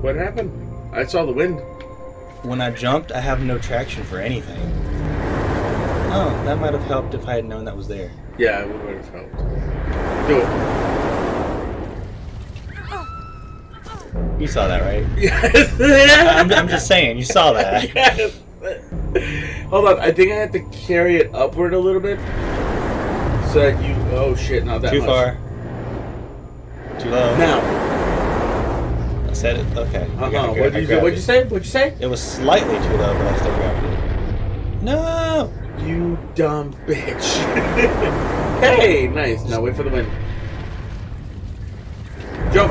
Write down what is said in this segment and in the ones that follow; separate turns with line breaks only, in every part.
What happened? I saw the wind.
When I jumped, I have no traction for anything. Oh, that might have helped if I had known that was there.
Yeah, it would have helped. Do it.
You saw that, right?
Yes.
I'm just saying, you saw that.
Yes. Hold on, I think I have to carry it upward a little bit. So that you... Oh shit, not that
Too
much.
far. Too low.
Now.
I said it. Okay.
What'd you say? What'd you say?
It was slightly too low, but I still grabbed it. No!
You dumb bitch. Hey, nice. Now wait for the wind. Jump.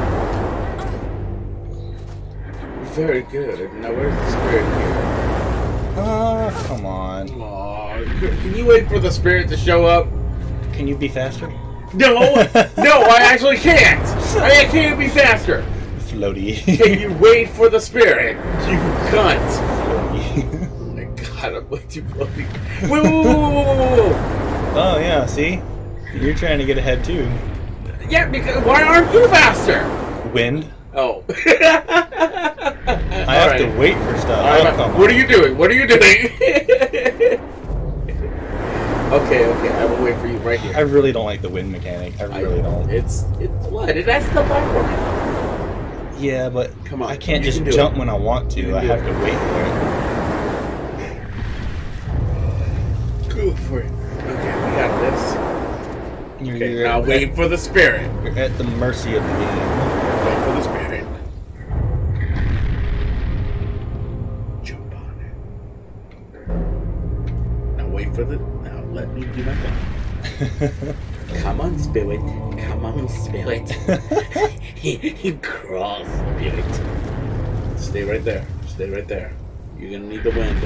Very good. Now where's the spirit here?
Oh, come on.
Aw, can you wait for the spirit to show up?
Can you be faster?
No! No, I actually can't! I can't be faster!
Floaty.
Can you wait for the spirit? You cunt!
Floaty.
Oh my god, I'm way too floaty. Whoa!
Oh, yeah, see? You're trying to get ahead, too.
Yeah, because why aren't you faster?
Wind.
Oh.
I have to wait for stuff.
Right, what are you doing? What are you doing? Okay, I will wait for you right here.
I really don't like the wind mechanic. I really don't.
It's what? It has the platform.
Yeah, but
come on,
I can't just jump when I want to. I have to wait for it.
Go for it. Okay, we got this.
You're
now wait for the spirit.
You're at the mercy of the game.
Wait for the spirit. Jump on it. Now wait for the... Now let me do my thing. Come on, spirit. Come on, spirit. He crawls, spirit. Stay right there. Stay right there. You're gonna need the wind.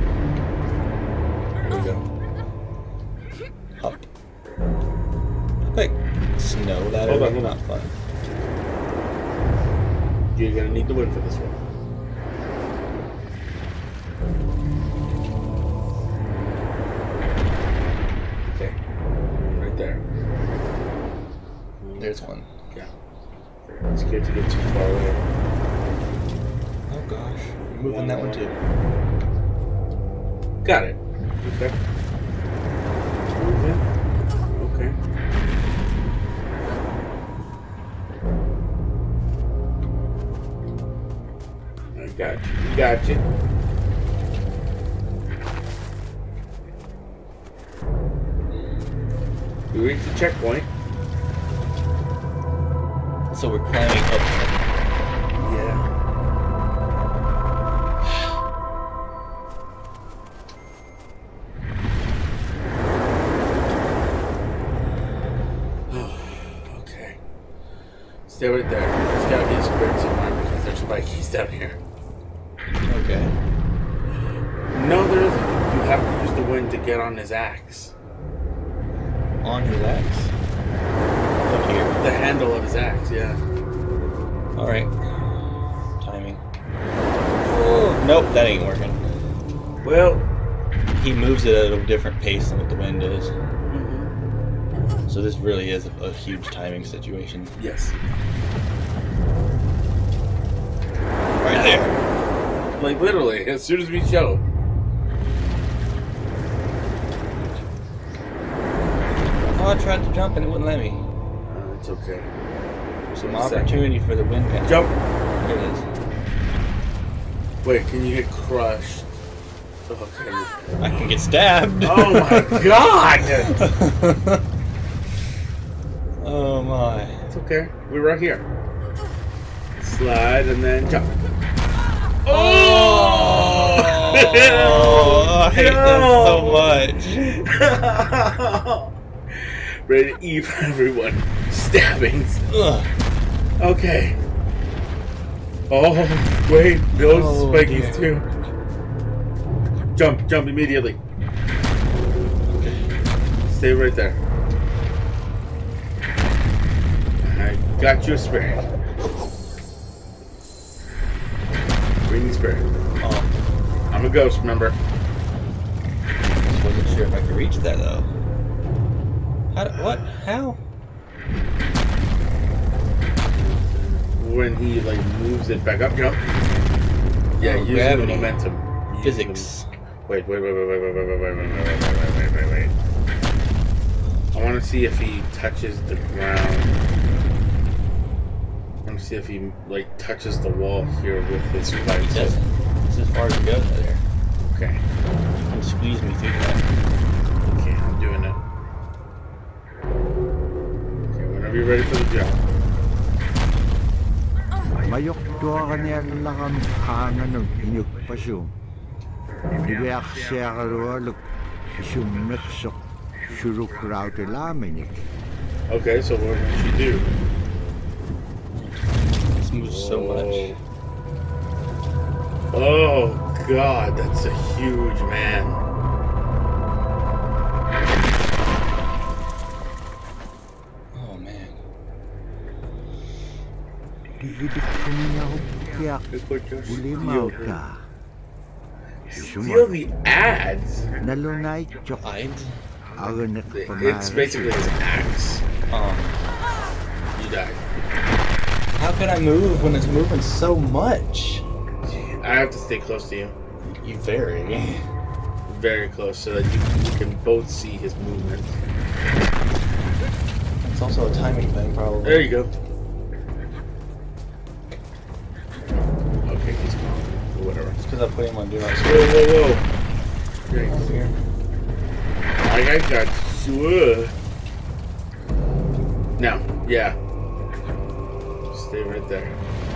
There we go.
Up. Like snow that
Hold
is
on.
not fun.
You're gonna need the wind for this one. Okay. Right there.
There's one.
Yeah. I'm scared to get too far away.
Oh gosh. You're moving that one too.
Got it. Okay. Okay. I got you. Got you. We reached the checkpoint.
So we're climbing up.
Yeah. Okay. Stay right there. There's gotta be a spirit somewhere because there's spikies down here.
Okay.
No, there isn't. You have to use the wind to get on his axe.
On his axe. Up here.
The handle of his axe, yeah.
Alright. Timing. Oh, nope, that ain't working.
Well,
He moves it at a different pace than what the wind is.
mm-hmm.
So this really is a huge timing situation.
Yes.
Right there.
Like literally, as soon as we show.
Oh, I tried to jump and it wouldn't let me.
It's okay.
Some opportunity for the wind path.
Jump.
There it is.
Wait, can you get crushed? Okay.
I can get stabbed.
Oh my god!
Oh my.
It's okay. We're right here. Slide and then jump. Oh!
I hate that so much.
Ready to eat for everyone. Stabbings.
Ugh.
Okay. Oh, wait. Those spikies too. Jump immediately.
Okay.
Stay right there. I got you a spirit. Bring the spirit.
Oh,
I'm a ghost, remember?
I wasn't sure if I could reach that though. What? How?
when he like moves it back up. Jump. Yeah, using
gravity.
the momentum.
Physics.
Wait. I want to see if he touches the ground. I want to see if he like touches the wall here with his right
He
foot.
doesn't. It's as far as it goes right there.
Okay.
You can squeeze me through that.
Okay, I'm doing it. Okay, whenever you're ready for the jump.
Mayok tuakannya lang hangan ng inyok pasyo. Dibeak siya karualok isummeksok shuruk raute lamenik.
Okay, so what did she do?
This moves so much.
Oh God, that's a huge man.
Oh man.
Dihidik ko niya hukyak ulimaw ka.
Feel the ads.
Nalunay chok
Hides?
aganak
It's basically his axe. You died.
How can I move when it's moving so much?
I have to stay close to you.
You vary.
Very close so that you can both see his movement.
It's also a timing thing, probably.
There you go. Okay, he's gone. Whatever.
It's because I put him on Do Not
Whoa,
Disturb.
whoa, whoa.
Over here.
I got sure. Now, yeah. Stay right there.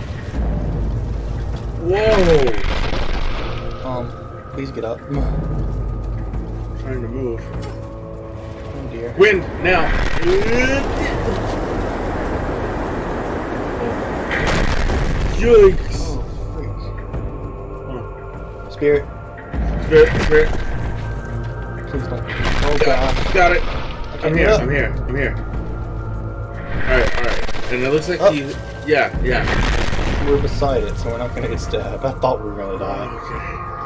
Whoa!
Please get up.
Trying to move.
Oh dear.
Wind now. Yikes!
Oh, freak.
Oh.
Spirit.
Spirit.
Please don't. Oh god.
Got it. I'm here.
up.
I'm here. Alright. And it looks like
Oh.
he. Yeah.
We're beside it, so we're not gonna get stabbed. I thought we were gonna die.
Okay.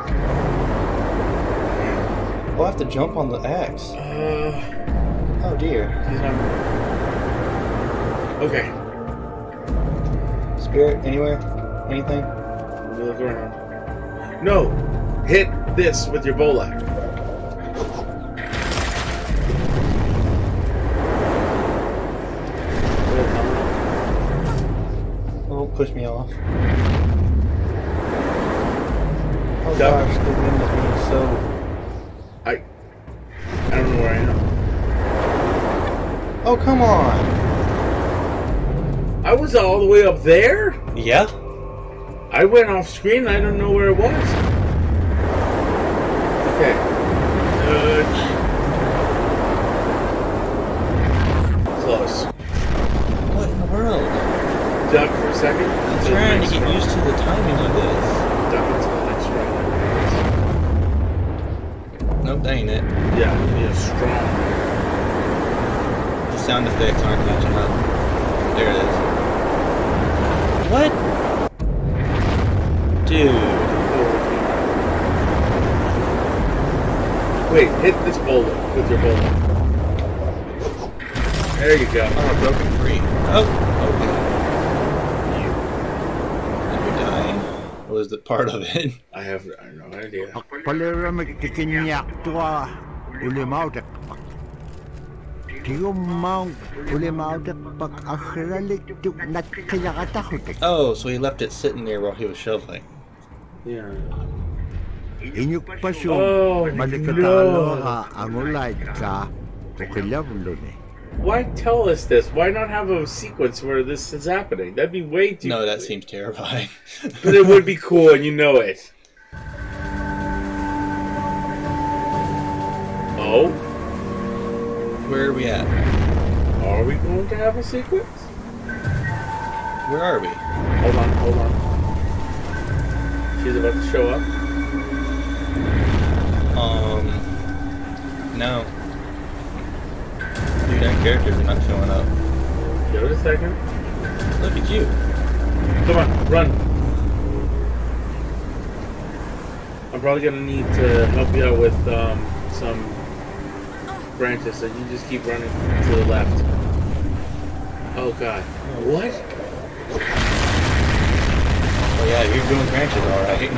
We'll have to jump on the axe. Oh dear.
He's not. Okay.
Spirit, anywhere? Anything?
Let me look around. No! Hit this with your bola.
Oh, push me off. Oh
Duck.
gosh, the wind is being so...
I don't know where I am.
Oh, come on!
I was all the way up there?
Yeah?
I went off screen and I don't know where it was. Okay. Close.
What in the world?
Duck for a second.
I'm trying to get used to the timing of this.
Duck until the next round.
Nope, that ain't it.
Yeah, strong.
The sound effects aren't matching up. There it is. What? Dude.
Wait, hit this boulder with your boulder. There you go.
Oh, broken free. Oh, okay. Did we die? Or was it part of it?
I have no idea.
Palera magkikinyak tua ulimaw tak. Tiyumang ulimaw tak pag akralik tuk nat kaya katahutik.
Oh, so he left it sitting there while he was shoveling.
Yeah.
Inyok pasyo
Oh,
malikatalo
no.
ka ang ulay ka ukilavlo ni.
Why tell us this? Why not have a sequence where this is happening? That'd be way too.
No, that seems terrifying.
But it would be cool, and you know it. Oh,
Where are we at?
are we going to have a sequence?
Where are we?
Hold on. She's about to show up.
No. Dude, that characters are not showing up.
Give it a second.
Look at you.
Come on, run. I'm probably gonna need to help you out with some branches, so you just keep running to the left. Oh God. What?
yeah, you're doing branches alright.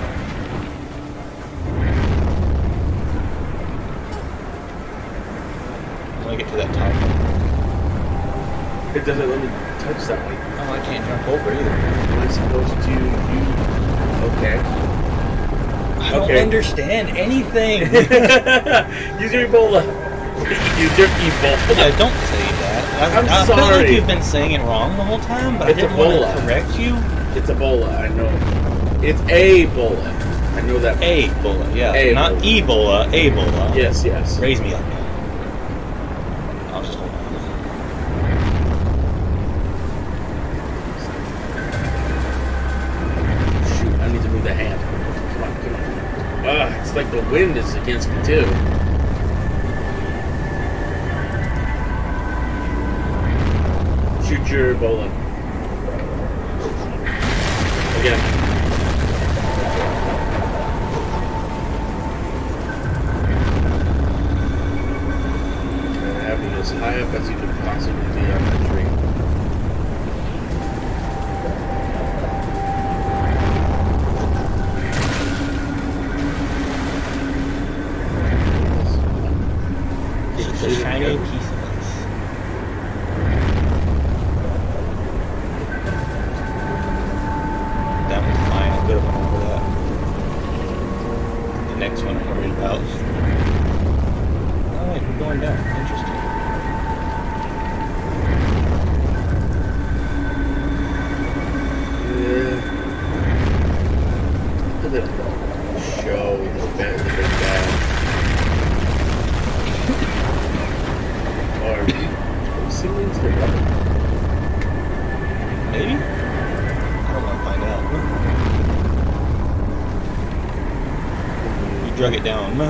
When I get to that top one.
It doesn't let me touch that one.
Oh, I can't jump over either.
Am I supposed to okay.
I don't understand anything.
Use your Ebola. Use your Ebola.
Yeah, don't say that.
I'm
I feel like
sorry.
you've been saying it wrong the whole time, but
It's
I didn't want
Ebola.
to correct you.
It's Ebola, I know. It's Ebola. I know that.
Ebola, yeah.
Ebola.
Not Ebola, Ebola.
Yes, yes.
Raise me up. I'll just hold on.
Shoot, I need to move the hand. Come on, come on. It's like the wind is against me too. Shoot your Ebola. Again. Have you as high up as you can possibly be on that tree.
It's a shiny piece of ice. That one's fine. I'm good over that. The next one I'm worried about. Oh, wait, we're going down. Interesting.
Look at the show, the big bad. Or singing to the water.
Maybe? I don't want to find out. You drug it down.
Come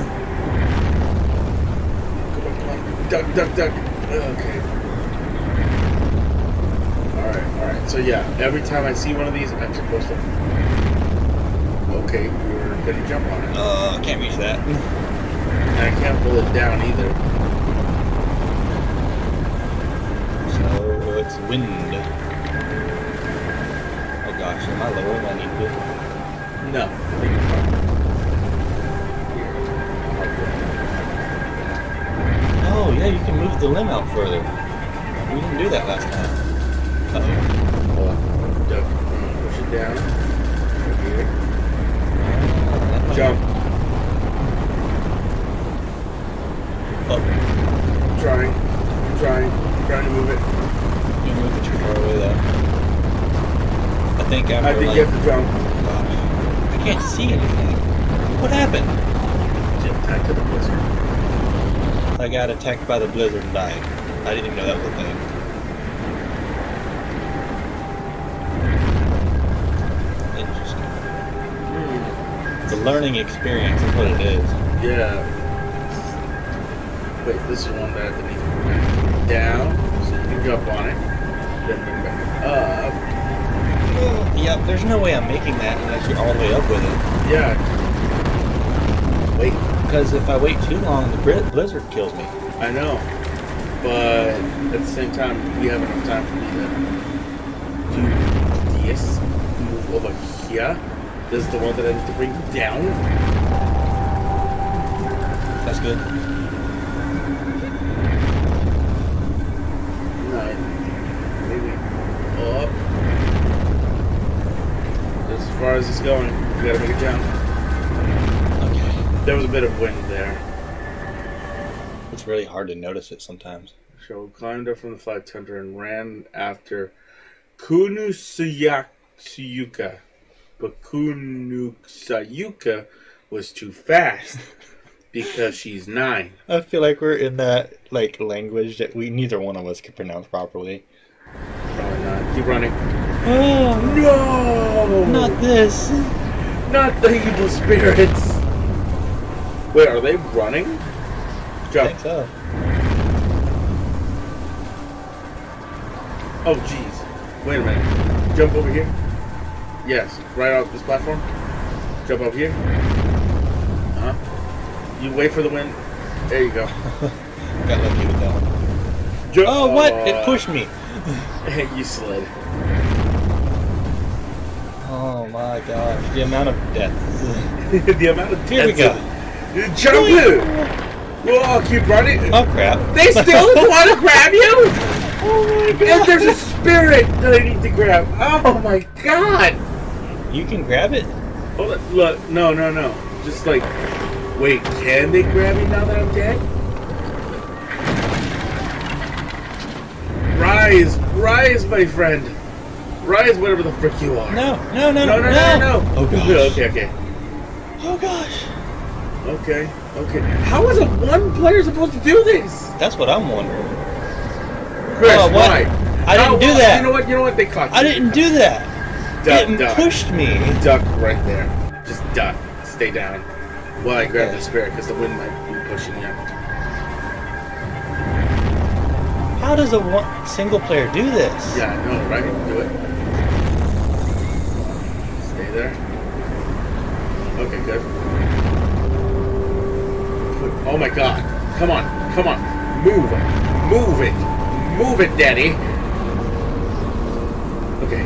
on. Duck, duck, duck. Okay. Alright. So yeah, every time I see one of these, I'm supposed to... Okay, you're gonna jump on it.
Oh, I can't reach that.
And I can't pull it down either.
So it's wind. Oh gosh, am I lower than I need to be?
No, I think you're fine.
Oh yeah, you can move the limb out further. We didn't do that last time. Uh-oh.
Hold on. Duck. Push it down. Right here. Jump.
Up.
Trying to move it.
You moved it too far away though. I think after
I think you have to jump.
Gosh, I can't see anything. What happened?
Jump tight to the blizzard.
I got attacked by the blizzard and died. I didn't even know that was a thing. Interesting. It's a learning experience, is what it is.
Yeah. Wait, this is one that I have to need down, so you can jump on it. Then bring back up.
Yep, there's no way I'm making that unless you're all the way up with it.
Yeah. Wait.
Because if I wait too long, the blizzard kills me.
I know. But at the same time, we have enough time for me to do this. Move over here. This is the one that I need to bring down.
That's good.
Maybe up. As far as it's going, you gotta make a jump.
Okay.
There was a bit of wind there.
It's really hard to notice it sometimes.
So climbed up from the flight tender and ran after Kunusayuka. But Kunusayuka was too fast because she's 9.
I feel like we're in that language that neither one of us can pronounce properly.
Probably not. Keep running.
Oh
No!
not this!
Not the evil spirits! Wait, are they running?
I
Jump.
think so.
Oh, jeez. Wait a minute. Jump over here. Yes, right off this platform. Jump up here. You wait for the wind. There you go.
Got lucky with that one. Oh, what? It pushed me.
You slid.
Oh Oh my gosh, the amount of deaths.
The amount of
Here we go.
Jump it! Whoa, keep running.
Oh crap.
They still want to grab you? Oh my god. And there's a spirit that I need to grab. Oh my god.
You can grab it?
Hold on. Look, no. Just like, wait, can they grab me now that I'm dead? Rise, my friend. Rise, whatever the frick you are.
No.
Oh gosh. Okay.
Oh gosh.
Okay. How is a one player supposed to do this?
That's what I'm wondering.
Chris,
Oh, what?
why?
I didn't do that.
You know what? They caught you.
I didn't do that. It pushed me.
Duck right there. Just duck. Stay down. While I grab the spirit, because the wind might be pushing you.
How does a single player do this?
Yeah, I know, right? Do it. Stay there. Okay, good. Oh my god. Come on. Move it, Daddy. Okay.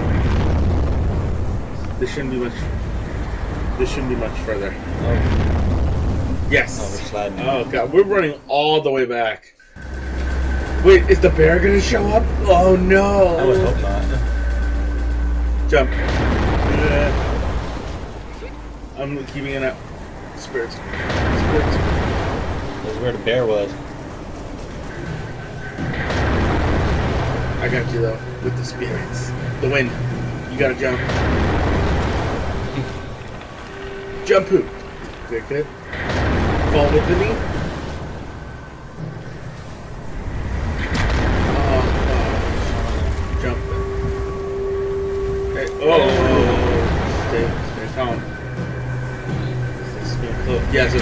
This shouldn't be much further.
Oh.
Yes.
Oh, we're sliding.
Oh god, we're running all the way back. Wait, is the bear gonna show up? Oh no.
I would hope not.
Jump. I'm keeping it out. Spirits.
That's where the bear was.
I got you though, with the spirits. The wind. You gotta jump. Jump poop. Good. Fall with me. Oh, jump. Okay. Oh. Stay calm. Yes.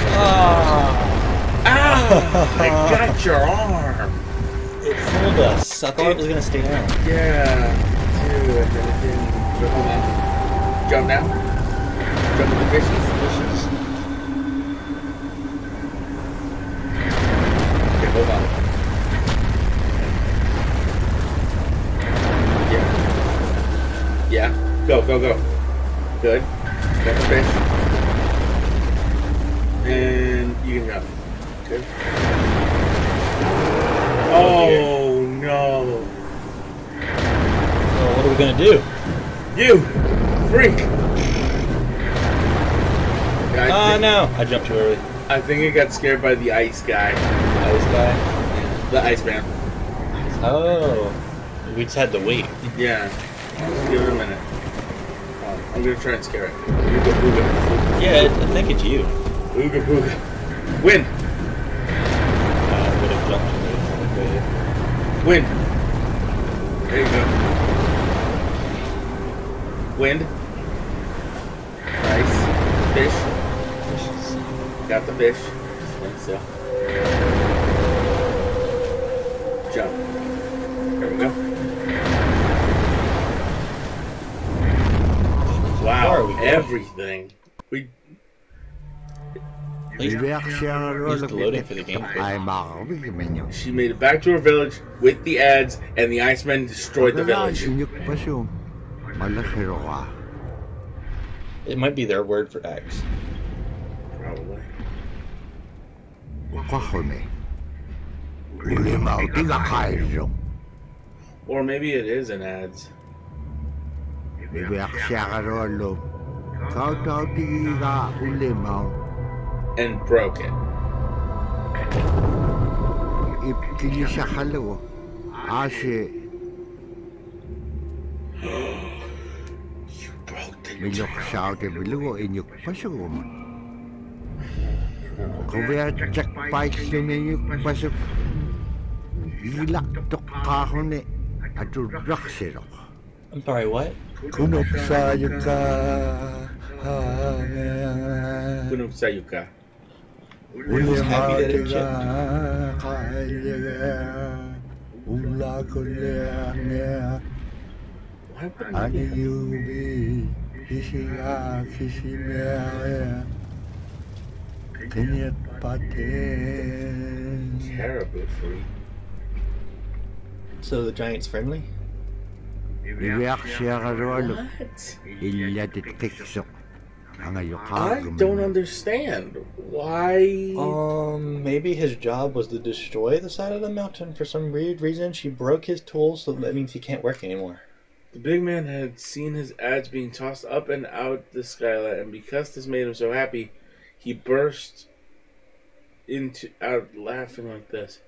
I got your arm.
It fooled us. I thought it was gonna stay down.
Yeah. Dude, but hold on. Jump now. Jump with the fishes. Okay, hold on. Yeah. Go. Good. Got the fish. And you can jump. Good. Oh no.
Well, what are we gonna do?
You freak.
No. I jumped too early.
I think it got scared by the ice guy.
Ice guy?
The Iceman.
Oh. We just had to wait.
Yeah. Just give it a minute. I'm gonna try and scare it. Ooga booga.
Yeah, I think it's you.
Ooga booga. Win!
I would have jumped too early.
Win! There you go. Wind. Nice. Fish. Got the fish. Like so. Jump. There we go. Wow, everything.
He's loading for the game.
She made it back to her village with the ads, and the Icemen destroyed the village.
It might be their word for X.
Probably. Or maybe it is an ads. And broke it. You broke the
I'm sorry, what?
Kunuksayuka.
We're just happy that it chipped.
Caribou free.
So the giant's friendly?
Iwiaksiarualu.
What?
Illatitkiksok.
I
Angayokagum.
don't understand. Why?
Maybe his job was to destroy the side of the mountain for some weird reason. She broke his tools, so that means he can't work anymore.
The big man had seen his ads being tossed up and out the skylight, and because this made him so happy, he burst out laughing like this.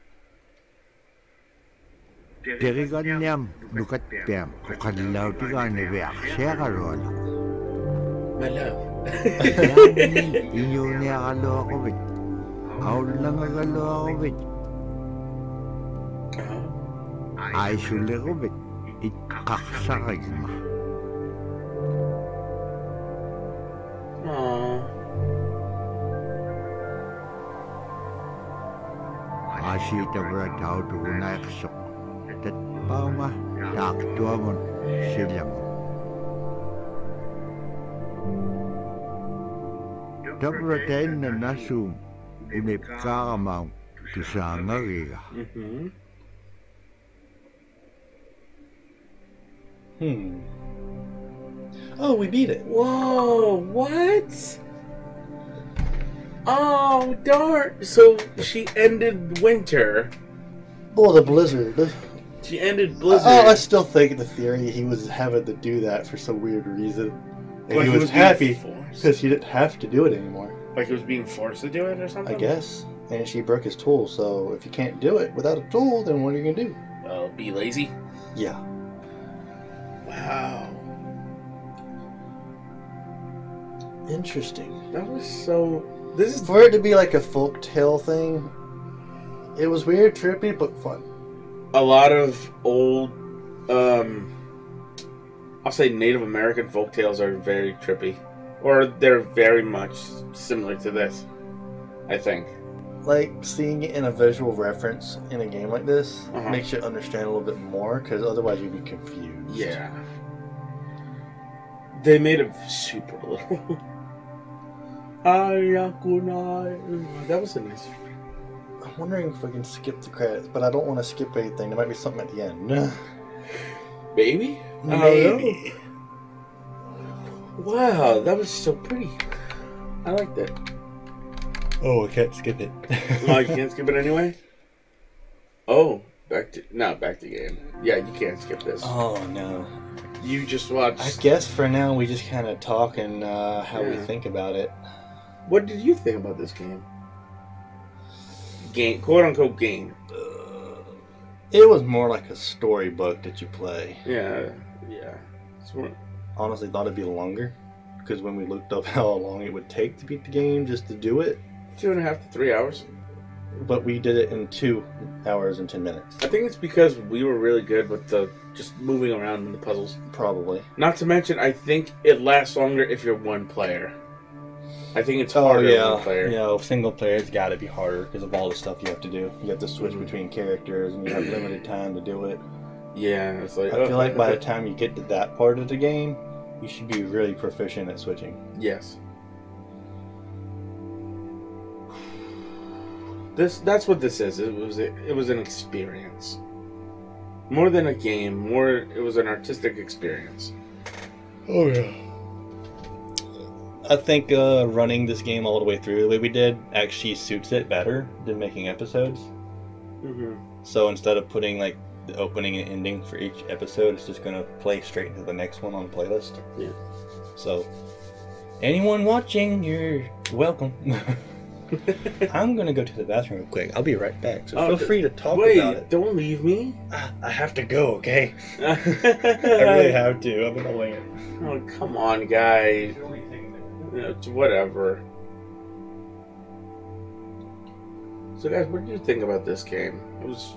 Teriganiam lukat piam. Kukadlaw tigan iwiaksiarualu.
My love.
Inyo niya kalo ako bit. Aul lang agalo ako bit. Ay suli ko bit. Ikaksakay ma.
Aww.
Asita bra tao tunay ksok. Tat pa ma. Taktua mo sila mo. Tabratain na nasum. Unip kakamang tusangariga.
Oh, we beat it.
Whoa, what? Oh, darn. So she ended winter.
Oh, the blizzard.
She ended blizzard.
I still think the theory he was having to do that for some weird reason. And
Like
he
he
was
was being
happy
forced?
because he didn't have to do it anymore.
Like he was being forced to do it or something?
I guess. And she broke his tool, so if you can't do it without a tool, then what are you going to do?
Be lazy?
Yeah.
Wow.
Interesting.
That was so... This is...
For it to be like a folk tale thing, it was weird, trippy, but fun.
A lot of old... I'll say Native American folktales are very trippy. Or they're very much similar to this, I think.
Like, seeing it in a visual reference in a game like this makes you understand a little bit more, because otherwise you'd be confused.
Yeah. They made it super little. That was a nice...
I'm wondering if we can skip the credits, but I don't want to skip anything. There might be something at the end.
Maybe?
Maybe.
Wow, that was so pretty. I liked it.
Oh, I can't skip it.
Oh, you can't skip it anyway? Oh, back to game. Yeah, you can't skip this.
Oh, no.
You just watched...
I guess for now we just kind of talk and how we think about it.
What did you think about this game? Game, quote-unquote game.
It was more like a storybook that you play.
Yeah.
Honestly, thought it'd be longer, because when we looked up how long it would take to beat the game just to do it,
2.5 to 3 hours.
but we did it in 2 hours and 10 minutes.
I think it's because we were really good with the just moving around in the puzzles.
Probably.
Not to mention, I think it lasts longer if you're one player. I think it's harder one player.
Yeah, single player's got to be harder because of all the stuff you have to do. You have to switch between characters, and you have limited time to do it.
Yeah, it's like...
I feel like by the time you get to that part of the game, you should be really proficient at switching.
Yes. That's what this is. It was an experience. More than a game, it was an artistic experience.
Oh yeah. I think running this game all the way through the way we did actually suits it better than making episodes.
Mm-hmm.
So instead of putting like the opening and ending for each episode, it's just gonna play straight into the next one on the playlist.
Yeah.
So anyone watching, you're welcome. I'm gonna go to the bathroom real quick. I'll be right back. So feel free to talk about it.
Wait, don't leave me.
I have to go, okay? I really have to. I'm gonna wait.
Oh, come on, guys. It's whatever. So, guys, what did you think about this game? It was,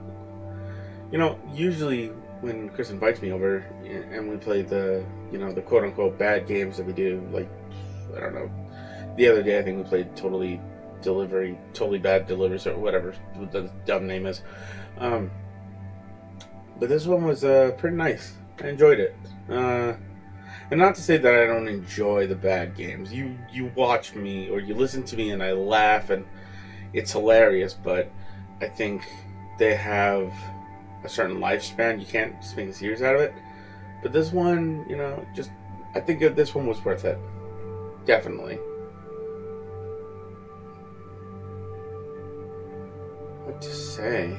usually when Chris invites me over and we play the quote-unquote bad games that we do, like, I don't know. The other day, I think we played Totally Bad Delivery, or whatever the dumb name is. But this one was pretty nice. I enjoyed it. And not to say that I don't enjoy the bad games. You watch me or you listen to me and I laugh and it's hilarious. But I think they have a certain lifespan. You can't just make a series out of it. But this one, you know, just I think that this one was worth it. Definitely. What to say?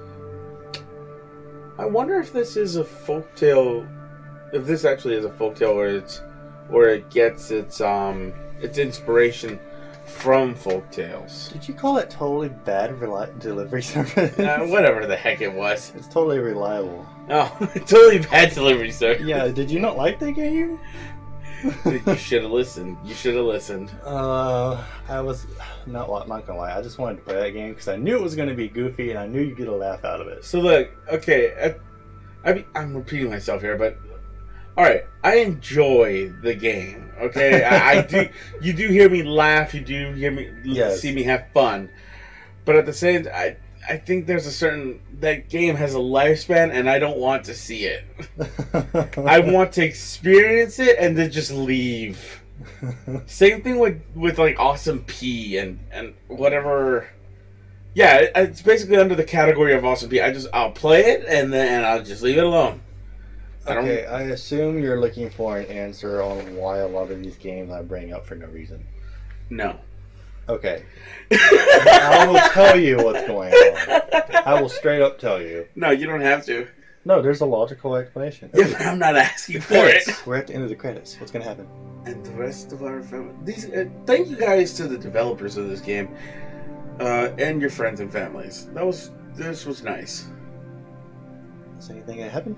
I wonder if this is a folktale. If this actually is a folktale, or it gets its inspiration from folktales.
Did you call it totally bad delivery service?
Whatever the heck it was.
It's totally reliable.
Oh, totally bad delivery service.
Yeah, did you not like that game?
You should have listened. You should have listened.
I was not gonna lie. I just wanted to play that game because I knew it was gonna be goofy and I knew you'd get a laugh out of it.
So look, okay, I'm repeating myself here, but all right, I enjoy the game. Okay, I do. You do hear me laugh. You do hear me see me have fun. But at the same time, I think there's a certain that game has a lifespan, and I don't want to see it. I want to experience it and then just leave. Same thing with like Awesome P and whatever. Yeah, it's basically under the category of Awesome P. I'll play it and then I'll just leave it alone.
Okay, I assume you're looking for an answer on why a lot of these games I bring up for no reason.
No.
Okay. I will tell you what's going on. I will straight up tell you.
No, you don't have to.
No, there's a logical explanation.
Yeah, but I'm not asking for it.
We're at the end of the credits. What's going to happen?
And the rest of our family. Thank you guys to the developers of this game, and your friends and families. This was nice.
Is anything going to happen?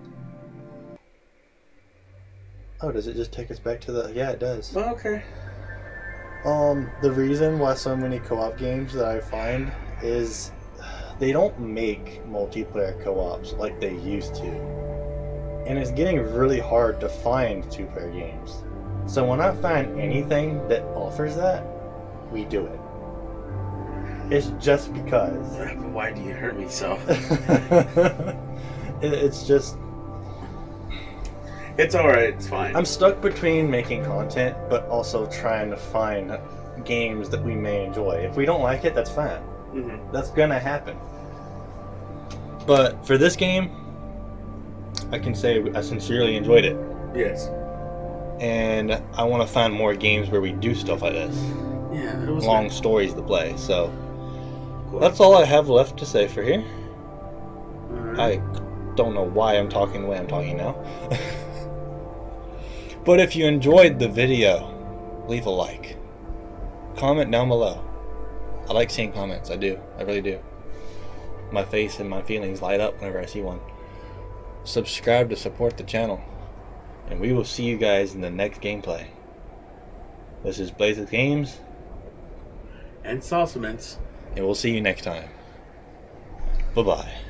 Oh, does it just take us back to the... Yeah, it does.
Oh, okay.
The reason why so many co-op games that I find is they don't make multiplayer co-ops like they used to. And it's getting really hard to find two-player games. So when I find anything that offers that, we do it. It's just because.
Why do you hurt me so?
It's just...
It's alright, it's fine.
I'm stuck between making content, but also trying to find games that we may enjoy. If we don't like it, that's fine. Mm-hmm. That's gonna happen. But for this game, I can say I sincerely enjoyed it.
Yes.
And I want to find more games where we do stuff like this.
Yeah, it was
long stories to play. So that's all I have left to say for here. Right. I don't know why I'm talking the way I'm talking now. But if you enjoyed the video, leave a like. Comment down below. I like seeing comments. I do. I really do. My face and my feelings light up whenever I see one. Subscribe to support the channel. And we will see you guys in the next gameplay. This is Blazix Games.
And Salsa Mints.
And we'll see you next time. Bye-bye.